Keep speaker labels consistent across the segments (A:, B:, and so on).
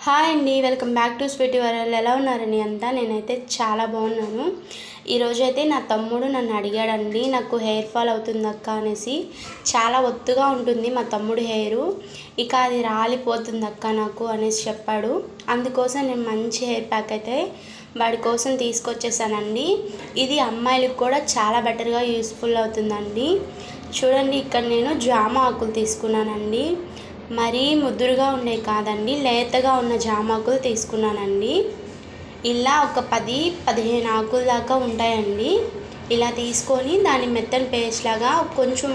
A: Hi అండి, welcome back to sweety world. ఎలా ఉన్నారండి అంతా? నేనైతే చాలా బాగున్నాను. ఈరోజైతే నా తమ్ముడు నన్ను అడిగాడండి, నాకు హెయిర్ ఫాల్ అవుతుంది అక్క అనేసి. చాలా ఒత్తుగా ఉంటుంది మా తమ్ముడు హెయిరు, ఇక అది రాలిపోతుంది అక్క నాకు అనేసి చెప్పాడు. అందుకోసం నేను మంచి హెయిర్ ప్యాక్ అయితే వాడి కోసం తీసుకొచ్చేసానండి. ఇది అమ్మాయిలకు కూడా చాలా బెటర్గా యూస్ఫుల్ అవుతుందండి. చూడండి, ఇక్కడ నేను జామ ఆకులు తీసుకున్నానండి. మరీ ముదురుగా ఉన్నాయి కాదండి, లేతగా ఉన్న జామాకులు తీసుకున్నానండి. ఇలా ఒక 10-15 ఆకుల దాకా ఉంటాయండి. ఇలా తీసుకొని దాన్ని మెత్తని పేస్ట్ లాగా కొంచెం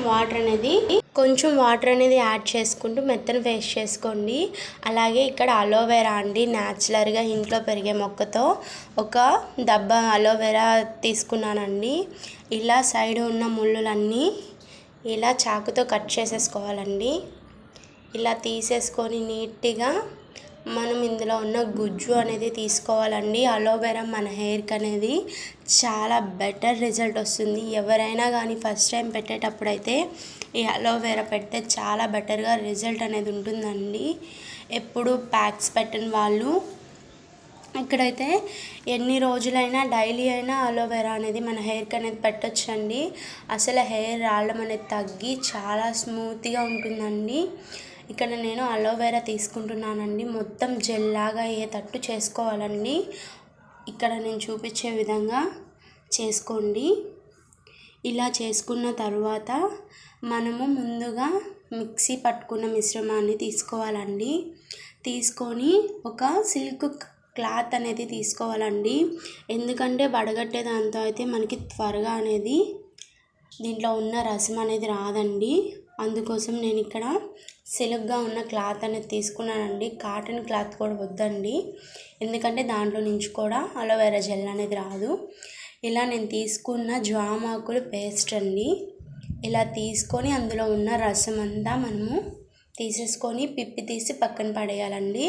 A: వాటర్ అనేది యాడ్ చేసుకుంటూ మెత్తని పేస్ట్ చేసుకోండి. అలాగే ఇక్కడ అలోవెరా అండి, న్యాచురల్గా ఇంట్లో పెరిగే మొక్కతో ఒక దబ్బా అలోవెరా తీసుకున్నానండి. ఇలా సైడ్ ఉన్న ముళ్ళులన్నీ ఇలా చాకుతో కట్ చేసేసుకోవాలండి. ఇలా తీసేసుకొని నీట్గా మనం ఇందులో ఉన్న గుజ్జు అనేది తీసుకోవాలండి. అలోవెరా మన హెయిర్కి అనేది చాలా బెటర్ రిజల్ట్ వస్తుంది. ఎవరైనా కానీ ఫస్ట్ టైం పెట్టేటప్పుడు అయితే ఈ అలోవెరా పెడితే చాలా బెటర్గా రిజల్ట్ అనేది ఉంటుందండి. ఎప్పుడు ప్యాక్స్ పెట్టని వాళ్ళు ఇక్కడైతే ఎన్ని రోజులైనా డైలీ అయినా అలోవెరా అనేది మన హెయిర్కి అనేది పెట్టొచ్చండి. అసలు హెయిర్ రావడం అనేది తగ్గి చాలా స్మూత్గా ఉంటుందండి. ఇక్కడ నేను అలోవెరా తీసుకుంటున్నానండి. మొత్తం జెల్ లాగా అయ్యేటట్టు చేసుకోవాలండి. ఇక్కడ నేను చూపించే విధంగా చేసుకోండి. ఇలా చేసుకున్న తర్వాత మనము ముందుగా మిక్సీ పట్టుకున్న మిశ్రమాన్ని తీసుకోవాలండి. తీసుకొని ఒక సిల్క్ క్లాత్ అనేది తీసుకోవాలండి. ఎందుకంటే వడగట్టే దాంతో అయితే మనకి త్వరగా అనేది దీంట్లో ఉన్న రసం అనేది రాదండి. అందుకోసం నేను ఇక్కడ సిల్క్గా ఉన్న క్లాత్ అనేది తీసుకున్నానండి. కాటన్ క్లాత్ కూడా వద్దండి, ఎందుకంటే దాంట్లో నుంచి కూడా అలోవెరా జెల్ అనేది రాదు. ఇలా నేను తీసుకున్న జామాకులు పేస్ట్ అండి. ఇలా తీసుకొని అందులో ఉన్న రసం అంతా మనము తీసేసుకొని పిప్పి తీసి పక్కన పడేయాలండి.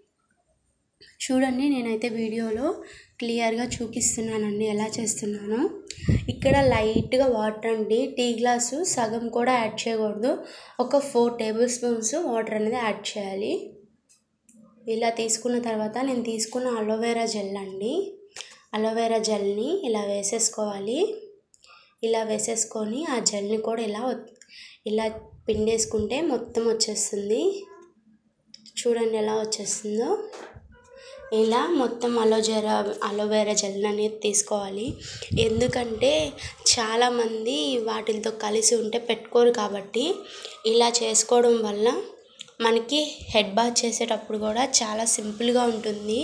A: చూడండి, నేనైతే వీడియోలో క్లియర్గా చూపిస్తున్నానండి ఎలా చేస్తున్నానో. ఇక్కడ లైట్గా వాటర్ అండి, టీ గ్లాసు సగం కూడా యాడ్ చేయకూడదు, ఒక 4 టేబుల్ స్పూన్స్ వాటర్ అనేది యాడ్ చేయాలి. ఇలా తీసుకున్న తర్వాత నేను తీసుకున్న అలోవెరా జెల్ అండి, అలోవెరా జెల్ని ఇలా వేసేసుకోవాలి. ఇలా వేసేసుకొని ఆ జెల్ని కూడా ఇలా పిండేసుకుంటే మొత్తం వచ్చేస్తుంది. చూడండి ఎలా వచ్చేస్తుందో. ఇలా మొత్తం అలోవెరా జెల్ అనేది తీసుకోవాలి. ఎందుకంటే చాలామంది వాటితో కలిసి ఉంటే పెట్టుకోరు, కాబట్టి ఇలా చేసుకోవడం వల్ల మనకి హెడ్ బాత్ చేసేటప్పుడు కూడా చాలా సింపుల్గా ఉంటుంది.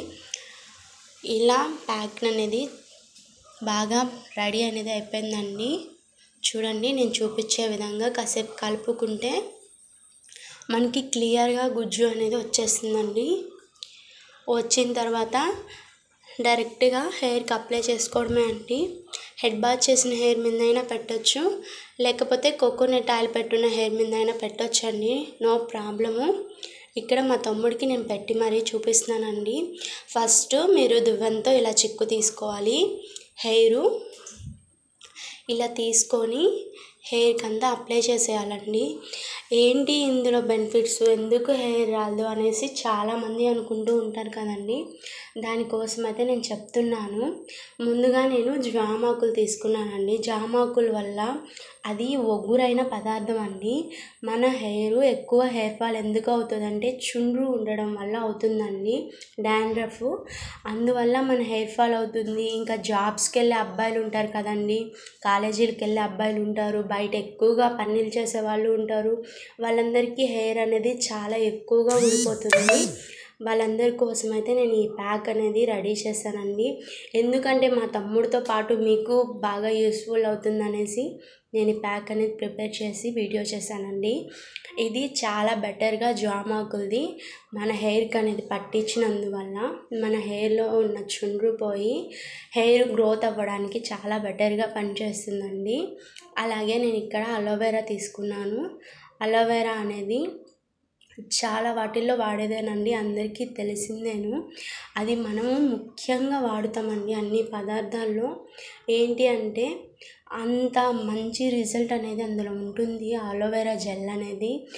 A: ఇలా ప్యాక్ అనేది బాగా రెడీ అనేది అయిపోయిందండి. చూడండి, నేను చూపించే విధంగా కాసేపు కలుపుకుంటే మనకి క్లియర్గా గుజ్జు అనేది వచ్చేస్తుందండి. వచ్చిన తర్వాత డైరెక్ట్గా హెయిర్కి అప్లై చేసుకోవడమే అండి. హెడ్ బాత్ చేసిన హెయిర్ మీద అయినా పెట్టచ్చు, లేకపోతే కోకోనట్ ఆయిల్ పెట్టున్న హెయిర్ మీద అయినా పెట్టచ్చు అండి, నో ప్రాబ్లము. ఇక్కడ మా తమ్ముడికి నేను పెట్టి మరీ చూపిస్తున్నానండి. ఫస్ట్ మీరు దువ్వెనతో ఇలా చిక్కు తీసుకోవాలి. హెయిరు ఇలా తీసుకొని హెయిర్కి అంతా అప్లై చేసేయాలండి. ఏంటి ఇందులో బెనిఫిట్స్, ఎందుకు హెయిర్ రాదు అనేసి చాలామంది అనుకుంటూ ఉంటారు కదండి. దానికోసం అయితే నేను చెప్తున్నాను. ముందుగా నేను జామాకులు తీసుకున్నానండి. జామాకుల వల్ల అది ఒగ్గురైన పదార్థం అండి. మన ఎక్కువ హెయిర్ ఫాల్ ఎందుకు అవుతుందంటే చుండ్రు ఉండడం వల్ల అవుతుందండి, డాండ్రఫ్. అందువల్ల మన హెయిర్ ఫాల్ అవుతుంది. ఇంకా జాబ్స్కి వెళ్ళే అబ్బాయిలు ఉంటారు కదండి, కాలేజీలకు వెళ్ళే అబ్బాయిలు ఉంటారు, బయట ఎక్కువగా పనులు చేసే వాళ్ళు ఉంటారు. వాళ్ళందరికీ హెయిర్ అనేది చాలా ఎక్కువగా ఊడిపోతుంది. వాళ్ళందరి కోసం అయితే నేను ఈ ప్యాక్ అనేది రెడీ చేశానండి. ఎందుకంటే మా తమ్ముడితో పాటు మీకు బాగా యూస్ఫుల్ అవుతుంది అనేసి నేను ఈ ప్యాక్ అనేది ప్రిపేర్ చేసి వీడియో చేశానండి. ఇది చాలా బెటర్గా జామాకులది మన హెయిర్కి అనేది పట్టించినందువల్ల మన హెయిర్లో ఉన్న చుండ్రు పోయి హెయిర్ గ్రోత్ అవ్వడానికి చాలా బెటర్గా పనిచేస్తుందండి. అలాగే నేను ఇక్కడ అలోవెరా తీసుకున్నాను. అలోవెరా అనేది చాలా వాటిల్లో వాడేదేనండి, అందరికీ తెలిసిందేను. అది మనము ముఖ్యంగా వాడుతామండి అన్ని పదార్థాల్లో. ఏంటి అంటే అంత మంచి రిజల్ట్ అనేది అందులో ఉంటుంది. అలోవెరా జెల్ అనేది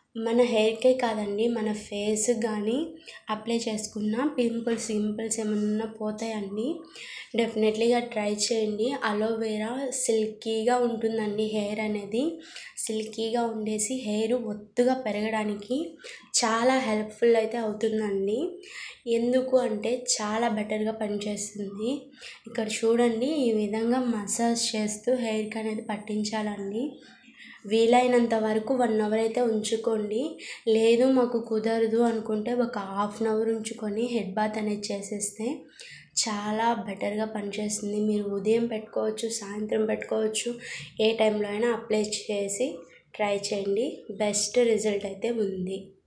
A: మన హెయిర్కే కాదండి, మన ఫేస్ కానీ అప్లై చేసుకున్న పింపుల్స్ ఏమన్నా పోతాయండి. డెఫినెట్లీగా ట్రై చేయండి. అలోవెరా సిల్కీగా ఉంటుందండి. హెయిర్ అనేది సిల్కీగా ఉండేసి హెయిర్ ఒత్తుగా పెరగడానికి చాలా హెల్ప్ఫుల్ అయితే అవుతుందండి. ఎందుకు అంటే చాలా బెటర్గా పనిచేస్తుంది. ఇక్కడ చూడండి, ఈ విధంగా మసాజ్ చేస్తూ హెయిర్కి అనేది పట్టించాలండి. వీలైనంత వరకు 1 అవర్ అయితే ఉంచుకోండి. లేదు మాకు కుదరదు అనుకుంటే ఒక హాఫ్ అన్ అవర్ ఉంచుకొని హెడ్ బాత్ అనేది చేసేస్తే చాలా బెటర్గా పనిచేస్తుంది. మీరు ఉదయం పెట్టుకోవచ్చు, సాయంత్రం పెట్టుకోవచ్చు, ఏ టైంలో అయినా అప్లై చేసి ట్రై చేయండి. బెస్ట్ రిజల్ట్ అయితే ఉంది.